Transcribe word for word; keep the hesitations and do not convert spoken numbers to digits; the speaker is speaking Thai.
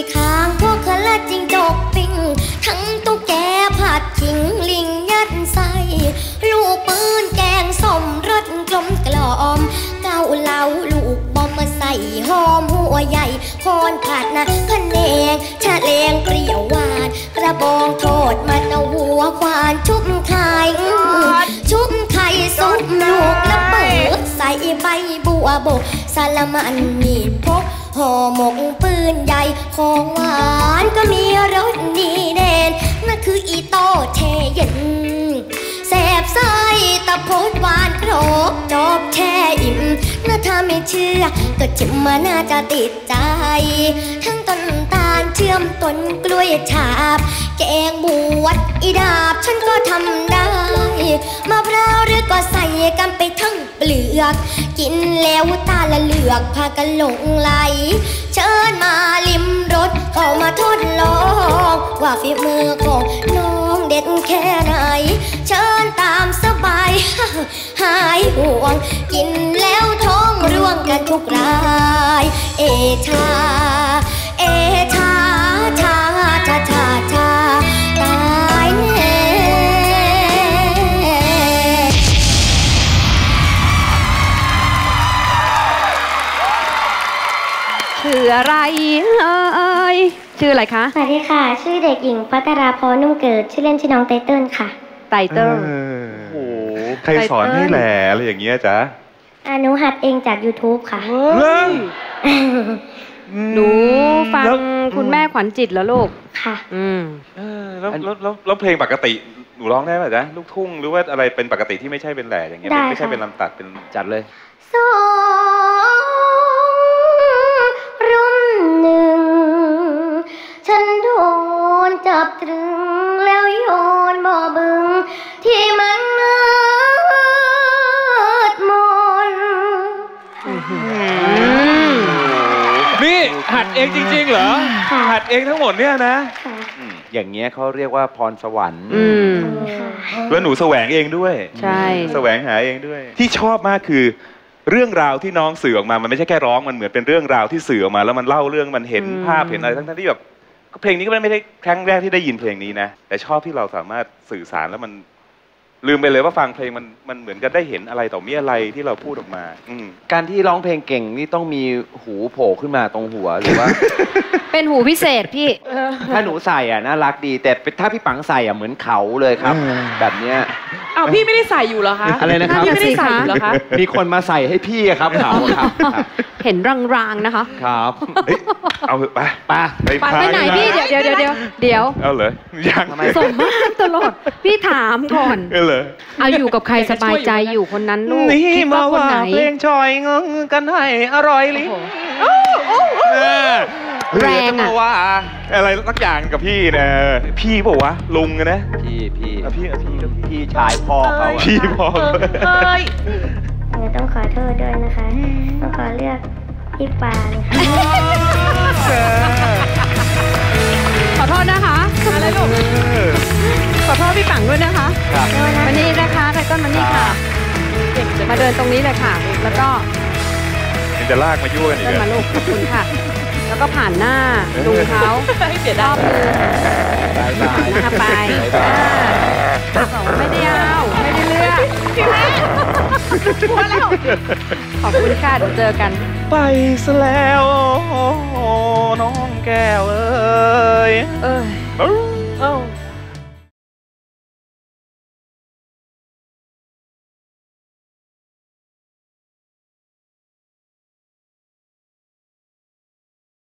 ข้างพวกขละจิงจกปิ้งทั้งตุ๊กแกผัดขิงลิงยัดใส่ลูกปืนแกงส้มรสกลมกล่อมเกาเหลาลูกบอมมาใส่หอมหัวใหญ่โคนผัดนะพะแนงชะเลงเปรี้ยวหวานกระบองโทษมันเอาหัวควานชุบไข่ชุบไข่ซุปลูกแล้วเปิดใส่ใบบัวบกสาละมันมีดพกห่อหมกปืนใหญ่ของหวานก็มีรสดีเด่นนั่นคืออีโต้แช่เย็นแสบไส้ตะโพดหวานโครกจอบแช่อิ่มน่าถ้าไม่เชื่อก็จิมมาน่าจะติดใจทั้งต้นตาลเชื่อมต้นกล้วยฉาบแกงบวชอีดาบฉันก็ทำได้มะพร้าวหรือก็ใส่กันไปทั้งเปลือกกินแล้วตาละเหลือกพากันหลงไหลเชิญมาลิมรสเข้ามาทดลองว่าฝีมือของน้องเด็ดแค่ไหนเชิญตามสบายหายห่วงกินแล้วท้องร่วงกันทุกรายเอชาเอชาชาชาชาชาตายแน่ชื่ออะไรเอ่ยชื่ออะไรคะสวัสดีค่ะชื่อเด็กหญิงพัทราพรนุ่มเกิดชื่อเล่นชื่อน้องไตเติ้ลค่ะไตเติ้ลโอ้โหใครสอนให้แหล่อะไรอย่างเงี้ยจ๊ะอนุหัดเองจาก YouTube ค่ะหนูฟังคุณแม่ขวัญจิตแล้วลูกค่ะอืมแล้วแล้วแล้วเพลงปกติหนูร้องได้ไหมจ๊ะลูกทุ่งหรือว่าอะไรเป็นปกติที่ไม่ใช่เป็นแหล่อย่างเงี้ยไม่ใช่เป็นลำตัดเป็นจัดเลยสองรุ่มหนึ่งฉันโดนจับตรึงแล้วโยนบ่อบึงที่มันมืดมนนี่หัดเองจริงๆเหรอหัดเองทั้งหมดเนี่ยนะอย่างเงี้ยเขาเรียกว่าพรสวรรค์แล้วหนูแสวงเองด้วยใช่แสวงหาเองด้วยที่ชอบมากคือเรื่องราวที่น้องสื่อออกมามันไม่ใช่แค่ร้องมันเหมือนเป็นเรื่องราวที่สื่อออกมาแล้วมันเล่าเรื่องมันเห็นภาพเห็นอะไรทั้งๆที่แบบเพลงนี้ก็ไม่ได้ครั้งแรกที่ได้ยินเพลงนี้นะแต่ชอบที่เราสามารถสื่อสารแล้วมันลืมไปเลยว่าฟังเพลงมันมันเหมือนกันได้เห็นอะไรต่อมีอะไรที่เราพูดออกมาการที่ร้องเพลงเก่งนี่ต้องมีหูโผล่ขึ้นมาตรงหัวหรือว่าเป็นหูพิเศษพี่ถ้าหนูใส่อ่ะน่ารักดีแต่ถ้าพี่ปังใส่อ่ะเหมือนเขาเลยครับแบบเนี้ยอ้าวพี่ไม่ได้ใส่อยู่เหรอคะอะไรนะครับพี่ไม่ได้ใส่อยู่เหรอคะมีคนมาใส่ให้พี่ครับเขาครับเห็นรางๆนะคะครับเอาเถอะไปไปไปไหนพี่เดี๋ยวเดี๋ยวเดี๋ยวเดี๋ยวเอาเลยยังสมมากตลอดพี่ถามก่อนเอาเลยเอาอยู่กับใครสบายใจอยู่คนนั้นลูกนี่มาว่าเพลงชอยงงกันให้อร่อยลิ้นแรงอะว่าอะไรสักอย่างกับพี่นะพี่บอกว่าลุงนะพี่พี่พี่พี่ก็พี่ชายพ่อเขาพี่พ่อเฮ้ยต้องขอโทษด้วยนะคะต้องขอเลือกพี่ปานค่ะขอโทษนะคะอะไรลูกขอโทษพี่ปังด้วยนะคะมานี่นะคะไทก้อนมานี่ค่ะมาเดินตรงนี้เลยค่ะแล้วก็จะลากมายั่วกันอีกมาลูกขอบคุณค่ะแล้วก็ผ่านหน้าดูเขาเสียดายนะคะไปสองไม่ได้เอาไม่ได้เลือกพอแล้วขอบคุณค่ะเดี๋ยวเจอกันไปซะแล้วน้องแก้วเอ้ยเอ้ย